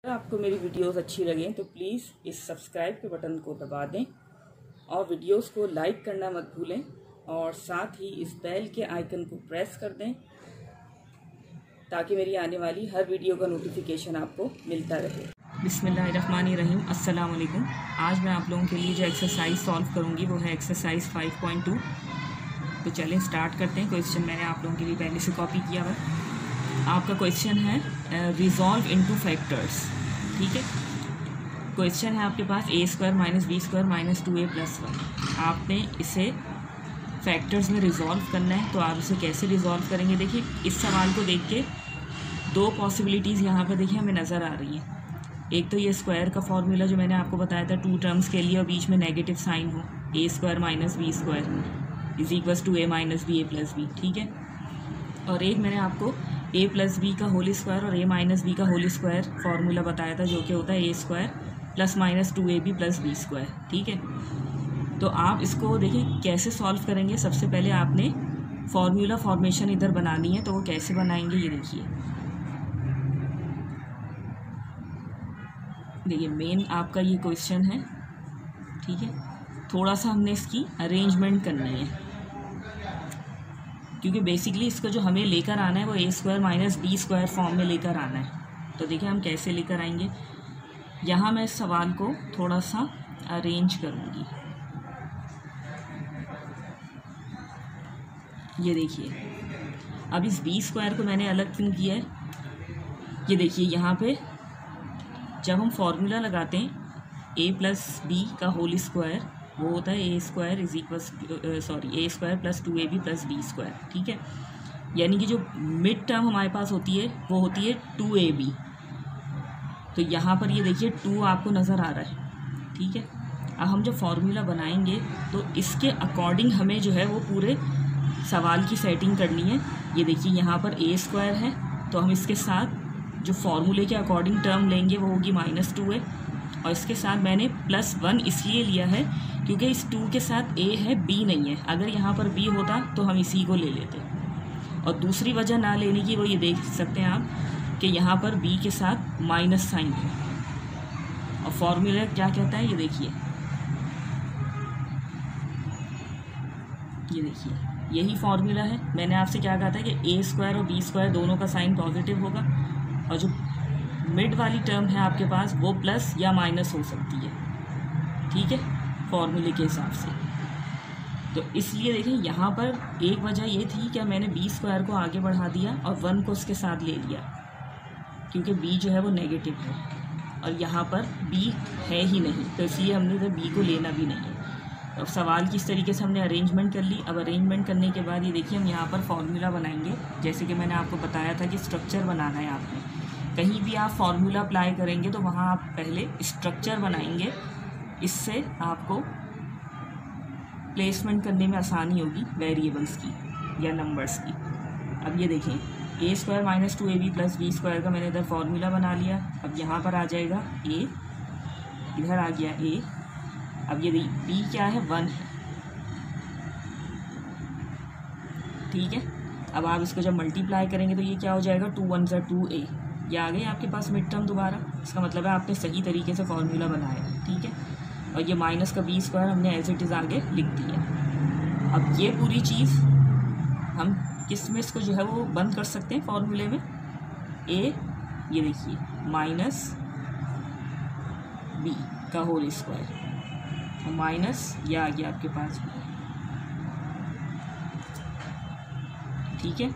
अगर आपको मेरी वीडियोस अच्छी लगें तो प्लीज़ इस सब्सक्राइब के बटन को दबा दें और वीडियोस को लाइक करना मत भूलें और साथ ही इस बेल के आइकन को प्रेस कर दें ताकि मेरी आने वाली हर वीडियो का नोटिफिकेशन आपको मिलता रहे। बिस्मिल्लाहिर्रहमानिर्रहीम, अस्सलाम वालेकुम। आज मैं आप लोगों के लिए जो एक्सरसाइज सॉल्व करूंगी वो है एक्सरसाइज 5.2। तो चलें स्टार्ट करते हैं। क्वेश्चन मैंने आप लोगों के लिए पहले से कॉपी किया हुआ। आपका क्वेश्चन है रिजॉल्व इनटू फैक्टर्स। ठीक है, क्वेश्चन है आपके पास a² - b² - 2a + 1। आपने इसे फैक्टर्स में रिजॉल्व करना है। तो आप इसे कैसे रिजॉल्व करेंगे? देखिए, इस सवाल को देख के दो पॉसिबिलिटीज़ यहाँ पर देखिए हमें नज़र आ रही हैं। एक तो ये स्क्वायर का फॉर्मूला जो मैंने आपको बताया था 2 टर्म्स के लिए और बीच में नेगेटिव साइन हो, a² - b² = 2a - ba + b। ठीक है, और एक मैंने आपको a + b का होल स्क्वायर और a - b का होल स्क्वायर फार्मूला बताया था जो कि होता है a² ± 2ab + b²। ठीक है, तो आप इसको देखिए कैसे सॉल्व करेंगे। सबसे पहले आपने फार्मूला फॉर्मेशन इधर बनानी है। तो वो कैसे बनाएंगे ये देखिए मेन आपका ये क्वेश्चन है। ठीक है, थोड़ा सा हमने इसकी अरेंजमेंट करनी है क्योंकि बेसिकली इसको जो हमें लेकर आना है वो a² - b² फॉर्म में लेकर आना है। तो देखिए हम कैसे लेकर आएंगे। यहाँ मैं इस सवाल को थोड़ा सा अरेंज करूँगी। ये देखिए, अब इस b² को मैंने अलग क्यों किया है, ये देखिए यहाँ पे जब हम फॉर्मूला लगाते हैं a + b का होल स्क्वायर वो होता है a² + 2ab + b²। ठीक है, यानी कि जो मिड टर्म हमारे पास होती है वो होती है 2ab। तो यहाँ पर ये देखिए 2 आपको नज़र आ रहा है। ठीक है, अब हम जब फॉर्मूला बनाएंगे तो इसके अकॉर्डिंग हमें जो है वो पूरे सवाल की सेटिंग करनी है। ये देखिए यहाँ पर a² है तो हम इसके साथ जो फॉर्मूले के अकॉर्डिंग टर्म लेंगे वो होगी -2a और इसके साथ मैंने +1 इसलिए लिया है क्योंकि इस 2 के साथ a है, b नहीं है। अगर यहाँ पर b होता तो हम इसी को ले लेते। और दूसरी वजह ना लेने की वो ये देख सकते हैं आप कि यहाँ पर b के साथ माइनस साइन है और फॉर्मूला क्या कहता है ये देखिए, ये देखिए यही फॉर्मूला है। मैंने आपसे क्या कहा था कि a² और b² दोनों का साइन पॉजिटिव होगा और जो मिड वाली टर्म है आपके पास वो प्लस या माइनस हो सकती है। ठीक है, फॉर्मूले के हिसाब से। तो इसलिए देखिए यहाँ पर एक वजह ये थी कि मैंने b² को आगे बढ़ा दिया और 1 को उसके साथ ले लिया क्योंकि b जो है वो नेगेटिव है और यहाँ पर b है ही नहीं, तो इसलिए हमने इधर b को लेना भी नहीं है। अब सवाल की इस तरीके से हमने अरेंजमेंट कर ली। अब अरेंजमेंट करने के बाद ये देखिए हम यहाँ पर फॉर्मूला बनाएंगे। जैसे कि मैंने आपको बताया था कि स्ट्रक्चर बनाना है आपने। कहीं भी आप फॉर्मूला अप्लाई करेंगे तो वहाँ आप पहले स्ट्रक्चर बनाएंगे, इससे आपको प्लेसमेंट करने में आसानी होगी वेरिएबल्स की या नंबर्स की। अब ये देखें a² - 2ab + b² का मैंने इधर फॉर्मूला बना लिया। अब यहाँ पर आ जाएगा a, इधर आ गया a। अब ये b क्या है, 1 है। ठीक है, अब आप इसको जब मल्टीप्लाई करेंगे तो ये क्या हो जाएगा, 2 × 1 = 2a। ये आ गए आपके पास मिड टर्म दोबारा। इसका मतलब है आपने सही तरीके से फॉर्मूला बनाया। ठीक है, और ये माइनस का b² हमने एज इट इज़ आगे लिख दिया। अब ये पूरी चीज़ हम किस में इसको जो है वो बंद कर सकते हैं फॉर्मूले में, a ये देखिए -b का होल स्क्वायर माइनस ये आ गया आपके पास। ठीक है,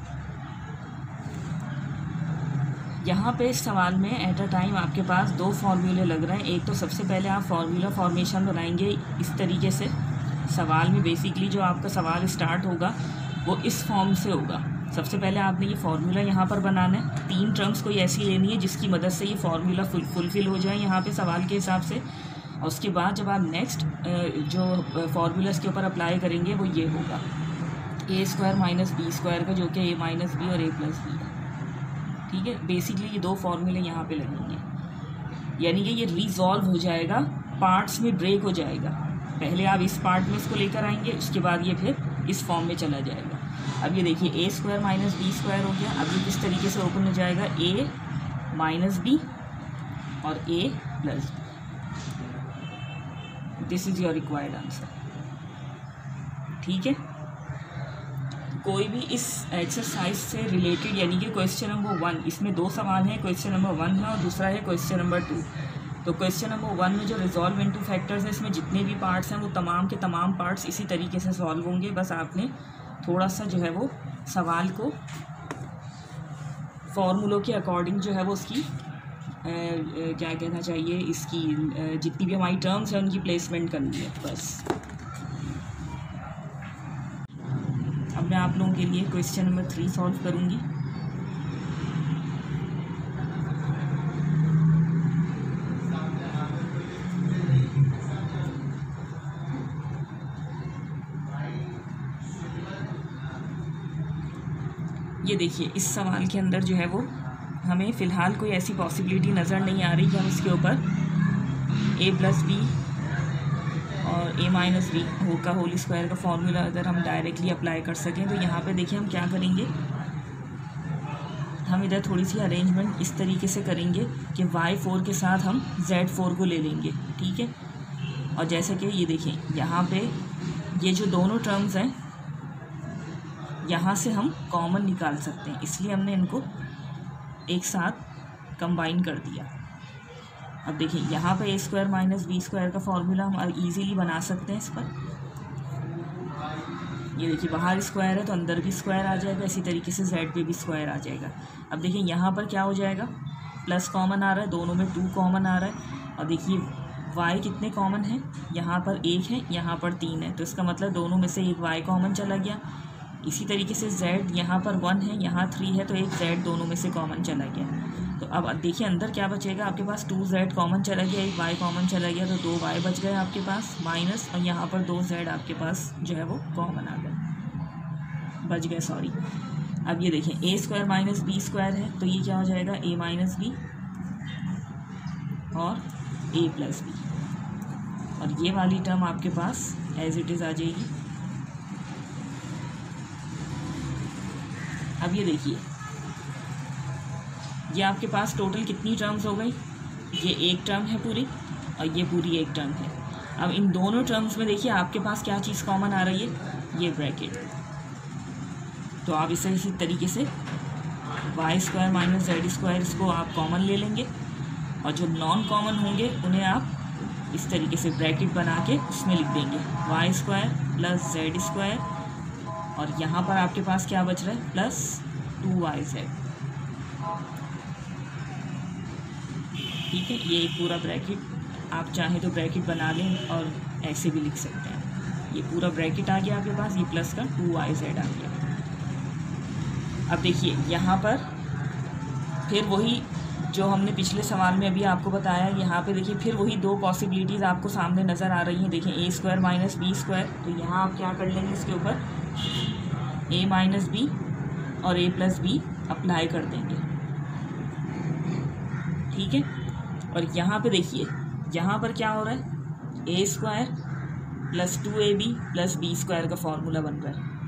यहाँ पे इस सवाल में एट अ टाइम आपके पास 2 फार्मूले लग रहे हैं। एक तो सबसे पहले आप फार्मूला फॉर्मेशन बनाएंगे इस तरीके से। सवाल में बेसिकली जो आपका सवाल स्टार्ट होगा वो इस फॉर्म से होगा। सबसे पहले आपने ये फार्मूला यहाँ पर बनाना है। 3 टर्म्स कोई ऐसी लेनी है जिसकी मदद से ये फार्मूला फुलफिल हो जाए यहाँ पे सवाल के हिसाब से। और उसके बाद जब आप नेक्स्ट जो फार्मूलाज के ऊपर अप्लाई करेंगे वो ये होगा a² - b² का, जो कि a - b और a + b है। ठीक है, बेसिकली ये 2 फार्मूले यहाँ पे लगेंगे, यानी कि ये रिजॉल्व हो जाएगा, पार्ट्स में ब्रेक हो जाएगा। पहले आप इस पार्ट में इसको लेकर आएंगे, उसके बाद ये फिर इस फॉर्म में चला जाएगा। अब ये देखिए a² - b² हो गया। अब ये किस तरीके से ओपन हो जाएगा, a - b और a plus b। This is your required answer. ठीक है, कोई भी इस एक्सरसाइज से रिलेटेड यानी कि क्वेश्चन नंबर 1, इसमें 2 सवाल हैं, क्वेश्चन नंबर 1 है और दूसरा है क्वेश्चन नंबर 2। तो क्वेश्चन नंबर 1 में जो रिजॉल्व इनटू फैक्टर्स है, इसमें जितने भी पार्ट्स हैं वो तमाम के तमाम पार्ट्स इसी तरीके से सॉल्व होंगे। बस आपने थोड़ा सा जो है वो सवाल को फॉर्मूलों के अकॉर्डिंग जो है वो उसकी क्या कहना चाहिए, इसकी जितनी भी हमारी टर्म्स हैं उनकी प्लेसमेंट करनी है बस। अब मैं आप लोगों के लिए क्वेश्चन नंबर 3 सॉल्व करूँगी। ये देखिए, इस सवाल के अंदर जो है वो हमें फ़िलहाल कोई ऐसी पॉसिबिलिटी नज़र नहीं आ रही कि हम इसके ऊपर a प्लस बी और a माइनस बी का होल स्क्वायर का फॉर्मूला अगर हम डायरेक्टली अप्लाई कर सकें। तो यहाँ पे देखिए हम क्या करेंगे, हम इधर थोड़ी सी अरेंजमेंट इस तरीके से करेंगे कि y4 के साथ हम z4 को ले लेंगे। ठीक है, और जैसे कि ये देखिए यहाँ पे ये जो दोनों टर्म्स हैं यहाँ से हम कॉमन निकाल सकते हैं, इसलिए हमने इनको एक साथ कंबाइन कर दिया। अब देखिए यहाँ पे a square minus B square का फॉर्मूला हम इजीली बना सकते हैं इस पर। ये देखिए बाहर स्क्वायर है तो अंदर भी स्क्वायर आ जाएगा, इसी तरीके से z पे भी स्क्वायर आ जाएगा। अब देखिए यहाँ पर क्या हो जाएगा, प्लस कॉमन आ रहा है, दोनों में 2 कॉमन आ रहा है। और देखिए y कितने कॉमन हैं, यहाँ पर 1 है, यहाँ पर 3 है, तो इसका मतलब दोनों में से एक y कॉमन चला गया। इसी तरीके से z यहाँ पर 1 है, यहाँ 3 है, तो एक z दोनों में से कॉमन चला गया। तो अब देखिए अंदर क्या बचेगा आपके पास, 2z कॉमन चला गया, एक y कॉमन चला गया, तो 2y बच गए आपके पास माइनस, और यहाँ पर 2z आपके पास जो है वो कॉमन आ गए, बच गए सॉरी। अब ये देखिए a square minus B square है, तो ये क्या हो जाएगा a माइनस बी और a प्लस बी, और ये वाली टर्म आपके पास एज इट इज़ आ जाएगी। अब ये देखिए ये आपके पास टोटल कितनी टर्म्स हो गई, ये एक टर्म है पूरी और ये पूरी एक टर्म है। अब इन दोनों टर्म्स में देखिए आपके पास क्या चीज़ कॉमन आ रही है, ये ब्रैकेट। तो आप इसी तरीके से Y square minus Z square इसको आप कॉमन ले लेंगे, और जो नॉन कॉमन होंगे उन्हें आप इस तरीके से ब्रैकेट बना के उसमें लिख देंगे Y square plus Z square, और यहाँ पर आपके पास क्या बच रहा है, प्लस 2yz। ठीक है, ये एक पूरा ब्रैकेट आप चाहें तो ब्रैकेट बना लें और ऐसे भी लिख सकते हैं। ये पूरा ब्रैकेट आ गया आपके पास, ये प्लस का 2yz आ गया। अब देखिए यहाँ पर फिर वही जो हमने पिछले सवाल में अभी आपको बताया, यहाँ पे देखिए फिर वही 2 पॉसिबिलिटीज़ आपको सामने नज़र आ रही हैं। देखिए a square minus B square, तो यहाँ आप क्या कर लेंगे, इसके ऊपर a माइनस बी और a प्लस बी अप्लाई कर देंगे। ठीक है, और यहाँ पे देखिए यहाँ पर क्या हो रहा है, a square plus 2ab plus B square का फॉर्मूला बन रहा है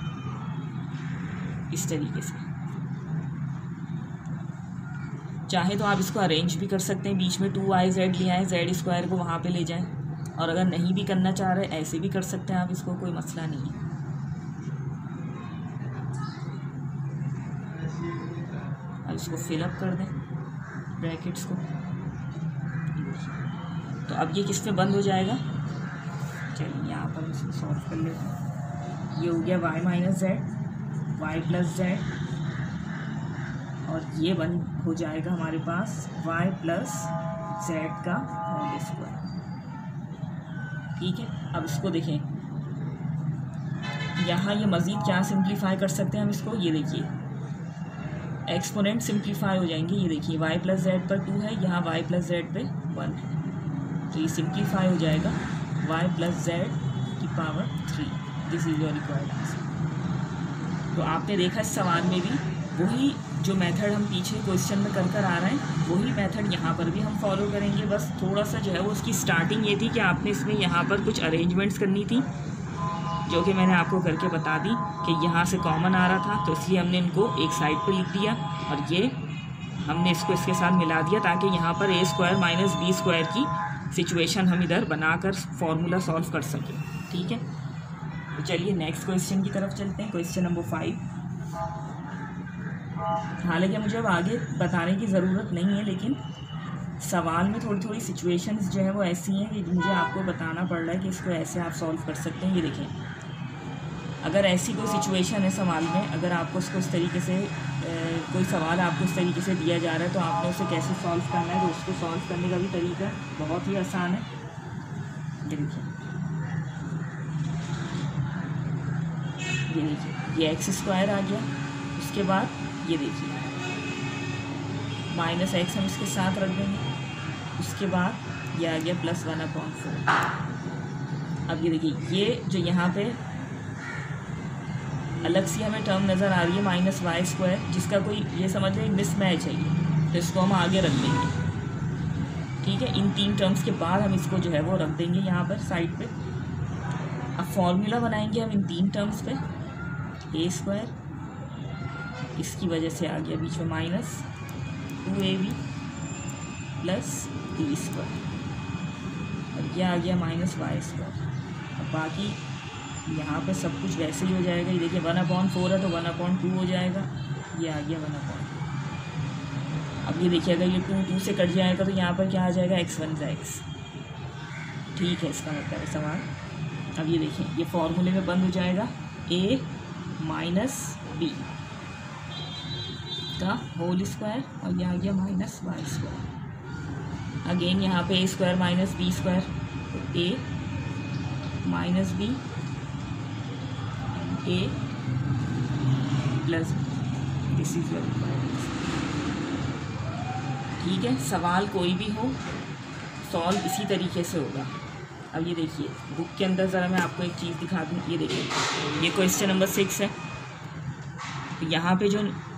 इस तरीके से। चाहे तो आप इसको अरेंज भी कर सकते हैं, बीच में 2yz ले आएँ, जेड स्क्वायर को वहाँ पे ले जाएं, और अगर नहीं भी करना चाह रहे ऐसे भी कर सकते हैं आप इसको, कोई मसला नहीं है। अब इसको फिलअप कर दें ब्रैकेट्स को, तो अब ये किस में बंद हो जाएगा, चलिए यहाँ पर इसको सॉल्व कर लेते हैं। ये हो गया y minus Z, Y plus Z, और ये बंद हो जाएगा हमारे पास y प्लस जेड का होल स्क्वायर। ठीक है, अब इसको देखें यहाँ ये मज़ीद क्या सिंप्लीफाई कर सकते हैं हम इसको, ये देखिए एक्सपोनेंट सिंप्लीफाई हो जाएंगे। ये देखिए y प्लस जेड पर 2 है, यहाँ y प्लस जेड पे 1 है, तो ये सिंप्लीफाई हो जाएगा y प्लस जेड की power 3। This is your required answer. तो आपने देखा इस सवाल में भी वही जो मेथड हम पीछे क्वेश्चन में कर आ रहे हैं, वही मेथड यहाँ पर भी हम फॉलो करेंगे। बस थोड़ा सा जो है वो उसकी स्टार्टिंग ये थी कि आपने इसमें यहाँ पर कुछ अरेंजमेंट्स करनी थी, जो कि मैंने आपको करके बता दी कि यहाँ से कॉमन आ रहा था, तो इसलिए हमने इनको एक साइड पे लिख दिया, और ये हमने इसको इसके साथ मिला दिया ताकि यहाँ पर a square minus B square की सिचुएशन हम इधर बनाकर फॉर्मूला सॉल्व कर सकें। ठीक है, तो चलिए नेक्स्ट क्वेश्चन की तरफ चलते हैं। Question number 5। हालांकि मुझे अब आगे बताने की ज़रूरत नहीं है, लेकिन सवाल में थोड़ी थोड़ी सिचुएशंस जो है वो ऐसी हैं कि मुझे आपको बताना पड़ रहा है कि इसको ऐसे आप सॉल्व कर सकते हैं। ये देखें, अगर ऐसी कोई सिचुएशन है सवाल में, अगर आपको उसको इस तरीके से कोई सवाल आपको इस तरीके से दिया जा रहा है तो आपने उसे कैसे सॉल्व करना है, तो उसको सॉल्व करने का भी तरीका बहुत ही आसान है। ये देखिए, ये एक्स स्क्वायर आ गया। उसके बाद ये देखिए माइनस एक्स हम इसके साथ रख देंगे। उसके बाद ये आ गया +1/4। अब ये देखिए, ये जो यहाँ पे अलग सी हमें टर्म नज़र आ रही है -y², जिसका कोई ये समझ लें मिसमैच है ये, तो इसको हम आगे रख देंगे। ठीक है, इन 3 टर्म्स के बाद हम इसको जो है वो रख देंगे यहाँ पर साइड पे। अब फॉर्मूला बनाएंगे हम इन 3 टर्म्स पे। a², इसकी वजह से आ गया बीच में -2ab + b², और यह आ गया -y²। अब बाकी यहाँ पे सब कुछ वैसे ही हो जाएगा। ये देखिए 1/4 है तो 1/2 हो जाएगा। ये आ गया 1/2। अब ये देखिए, अगर ये 2 से कट जाएगा तो यहाँ पर क्या आ जाएगा, x1 x। ठीक है, इसका मतलब है सवाल। अब ये देखिए, ये फॉर्मूले में बंद हो जाएगा a - b का होल स्क्वायर, और ये आ गया -y²। अगेन यहाँ पे a² - b², तो a - b a + this is your requirement. ठीक है, सवाल कोई भी हो सॉल्व इसी तरीके से होगा। अब ये देखिए, बुक के अंदर ज़रा मैं आपको एक चीज़ दिखा दूँ। ये देखिए, ये क्वेश्चन नंबर 6 है। तो यहाँ पे जो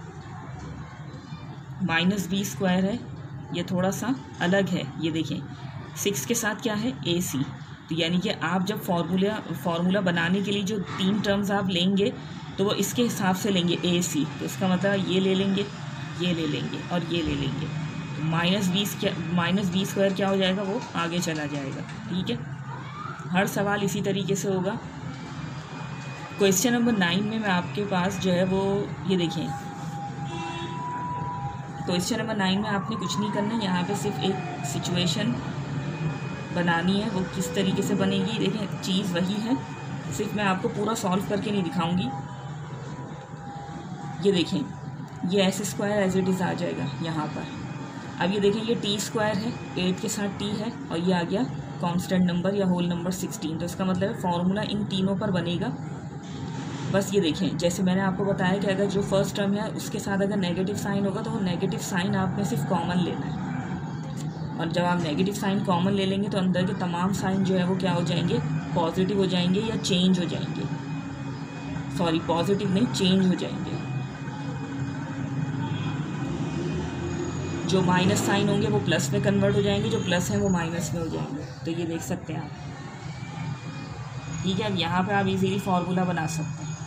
-b² है ये थोड़ा सा अलग है। ये देखें, 6 के साथ क्या है, ac। तो यानी कि आप जब फार्मूला बनाने के लिए जो 3 टर्म्स आप लेंगे तो वो इसके हिसाब से लेंगे ac। तो इसका मतलब ये ले लेंगे, ये ले लेंगे और ये ले लेंगे। तो -b² क्या हो जाएगा, वो आगे चला जाएगा। ठीक है, हर सवाल इसी तरीके से होगा। क्वेश्चन नंबर 9 में मैं आपके पास जो है वो ये देखें, क्वेश्चन नंबर 9 में आपने कुछ नहीं करना है। यहाँ पे सिर्फ एक सिचुएशन बनानी है। वो किस तरीके से बनेगी, देखें चीज़ वही है, सिर्फ मैं आपको पूरा सॉल्व करके नहीं दिखाऊंगी। ये देखें, ये s² एज इट इज़ आ जाएगा यहाँ पर। अब ये देखें, ये t² है, 8 के साथ t है, और ये आ गया कांस्टेंट नंबर या होल नंबर 16। तो इसका मतलब है फॉर्मूला इन तीनों पर बनेगा। बस ये देखें, जैसे मैंने आपको बताया कि अगर जो फर्स्ट टर्म है उसके साथ अगर नेगेटिव साइन होगा तो वो नेगेटिव साइन आपने सिर्फ कॉमन लेना है, और जब आप नेगेटिव साइन कॉमन ले लेंगे तो अंदर के तमाम साइन जो है वो क्या हो जाएंगे, पॉजिटिव हो जाएंगे या चेंज हो जाएंगे। सॉरी, पॉजिटिव नहीं, चेंज हो जाएंगे। जो माइनस साइन होंगे वो प्लस में कन्वर्ट हो जाएंगे, जो प्लस हैं वो माइनस में हो जाएंगे। तो ये देख सकते हैं आप। ठीक है, अब यहाँ पे आप इजीली फार्मूला बना सकते हैं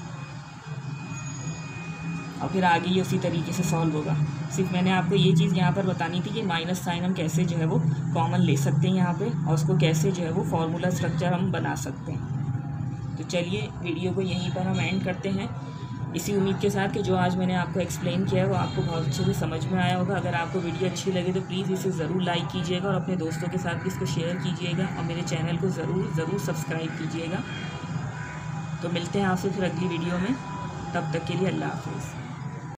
और फिर आगे ये उसी तरीके से सॉल्व होगा। सिर्फ मैंने आपको ये चीज़ यहाँ पर बतानी थी कि माइनस साइन हम कैसे जो है वो कॉमन ले सकते हैं यहाँ पे, और उसको कैसे जो है वो फार्मूला स्ट्रक्चर हम बना सकते हैं। तो चलिए वीडियो को यहीं पर हम एंड करते हैं, इसी उम्मीद के साथ कि जो आज मैंने आपको एक्सप्लेन किया है वो आपको बहुत अच्छे से समझ में आया होगा। अगर आपको वीडियो अच्छी लगे तो प्लीज़ इसे ज़रूर लाइक कीजिएगा और अपने दोस्तों के साथ भी इसको शेयर कीजिएगा, और मेरे चैनल को ज़रूर सब्सक्राइब कीजिएगा। तो मिलते हैं आपसे फिर अगली वीडियो में, तब तक के लिए अल्लाह हाफिज़।